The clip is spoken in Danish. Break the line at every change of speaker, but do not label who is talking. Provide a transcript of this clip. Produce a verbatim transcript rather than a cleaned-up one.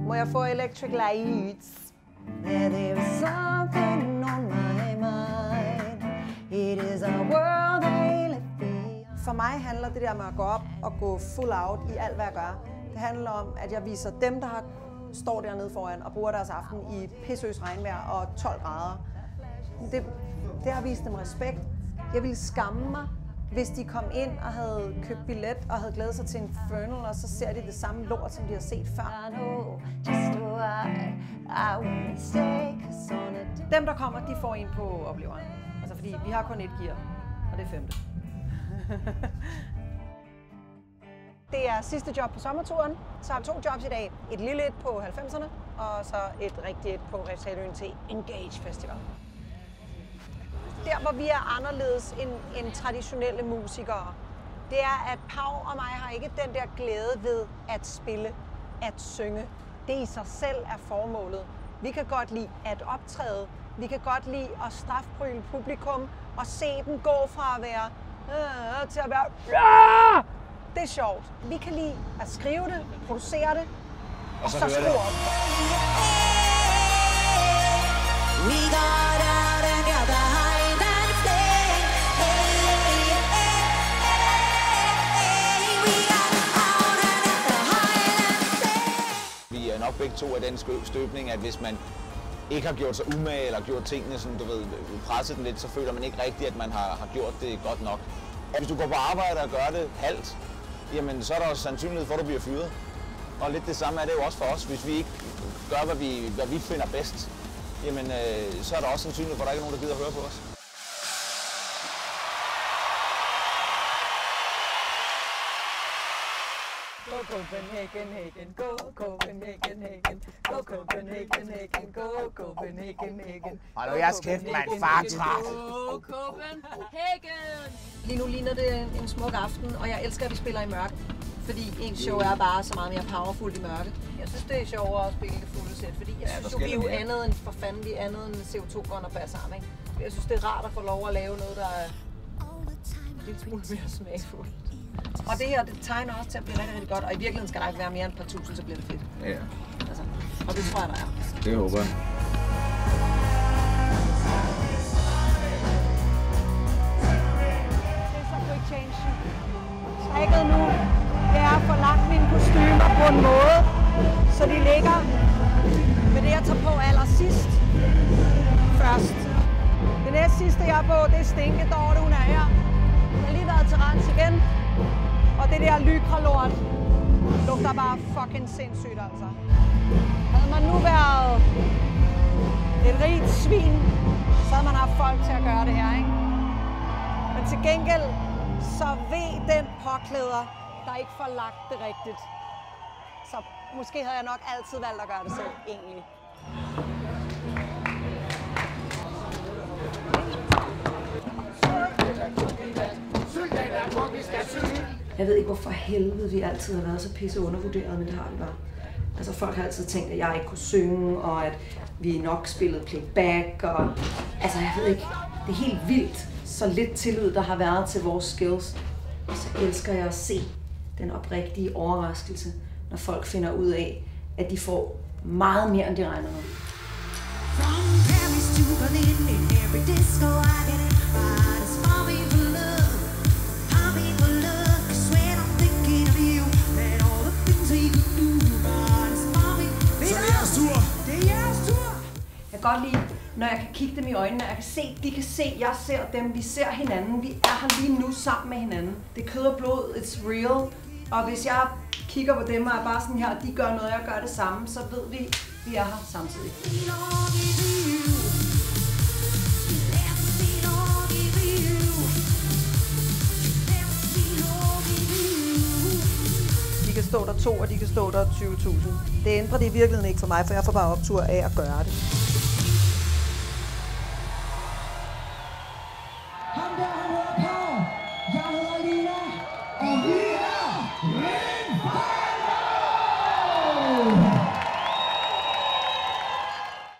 Må jeg få electric lights? There is something on my mind. It is a world I live in. For mig handler det der med at gå op og gå full out i alt, hvad jeg gør. Det handler om, at jeg viser dem, der har, står dernede foran og bruger deres aften i pissøs regnvejr og tolv grader. Det, det har vist dem respekt. Jeg ville skamme mig, hvis de kom ind og havde købt billet og havde glædet sig til Infernal, og så ser de det samme lort, som de har set før. Dem, der kommer, de får en på opleveren. Altså fordi vi har kun et gear, og det er femte. Det er sidste job på sommerturen. Så har vi to jobs i dag. Et lille et på halvfemserne, og så et rigtigt et på Refshaleøen til Engage Festival. Der, hvor vi er anderledes end, end traditionelle musikere, det er, at Pau og mig har ikke den der glæde ved at spille, at synge. Det i sig selv er formålet. Vi kan godt lide at optræde. Vi kan godt lide at strafpryle publikum og se dem gå fra at være øh, til at være øh. Det er sjovt. Vi kan lide at skrive det, producere det, og, og så, så skrue op. We got out and got behind and flame. Hey, hey, hey, we got out and got behind and flame.
Vi er nok begge to af den støbning, at hvis man ikke har gjort sig umage eller gjort tingene, sådan, du ved, presset den lidt, så føler man ikke rigtigt, at man har, har gjort det godt nok. Og hvis du går på arbejde og gør det halvt, jamen så er der også sandsynlighed for, at du bliver fyret. Og lidt det samme er det jo også for os. Hvis vi ikke gør, hvad vi, hvad vi finder bedst, jamen øh, så er der også sandsynlighed for, at der ikke er nogen, der gider at høre på os.
Go Copenhagen, Hagen, go Copenhagen, Hagen, go Copenhagen, Hagen, go Copenhagen, Hagen.
Hold nu jeres kæft, mand. Far træt.
Go Copenhagen.
Lige nu ligner det en, en smuk aften, og jeg elsker, at vi spiller i mørke. Fordi ens show er bare så meget mere powerful i mørke. Jeg synes, det er sjovere at spille det fulde sæt, fordi jeg synes jo, vi er jo andet end, for fanden, vi er andet end C O to-bånd og bassarm, ikke? Jeg synes, det er rart at få lov at lave noget, der er en lille smule mere smagfuldt. Og det her, det tegner også til at blive rigtig, rigtig godt, og i virkeligheden skal der ikke være mere end et par tusind, så bliver det fedt.
Ja.
Altså, og det tror jeg, der er.
Det håber jeg.
Det er så quick change. Trækket nu, det er at få lagt mine kostymer på en måde, så de ligger med det, jeg tager på allersidst først. Det næste sidste, jeg er på, det er Stinke Dorte, hun er her. Hun har lige været til rens igen. Og det der lykralort lugter bare fucking sindssygt, altså. Havde man nu været et rigt svin, så havde man haft folk til at gøre det her, ikke? Men til gengæld, så ved den påklæder, der ikke får lagt det rigtigt. Så måske havde jeg nok altid valgt at gøre det selv, egentlig. Jeg ved ikke, hvorfor helvede vi altid har været så pisse undervurderet, men det har vi bare. Altså folk har altid tænkt, at jeg ikke kunne synge, og at vi nok spillede playback, og altså jeg ved ikke, det er helt vildt, så lidt tillid der har været til vores skills. Og så elsker jeg at se den oprigtige overraskelse, når folk finder ud af, at de får meget mere, end de regner med. Jeg kan godt lide, når jeg kan kigge dem i øjnene, jeg kan se, de kan se, jeg ser dem, vi ser hinanden, vi er her lige nu sammen med hinanden. Det er kød og blod, it's real, og hvis jeg kigger på dem og er bare sådan her, og de gør noget, jeg gør det samme, så ved vi, vi er her samtidig. De kan stå der to, og de kan stå der tyve tusind. Det ændrer det i virkeligheden ikke for mig, for jeg får bare optur af at gøre det.
Ham der, han hedder Pau. Jeg hedder Lina. Og vi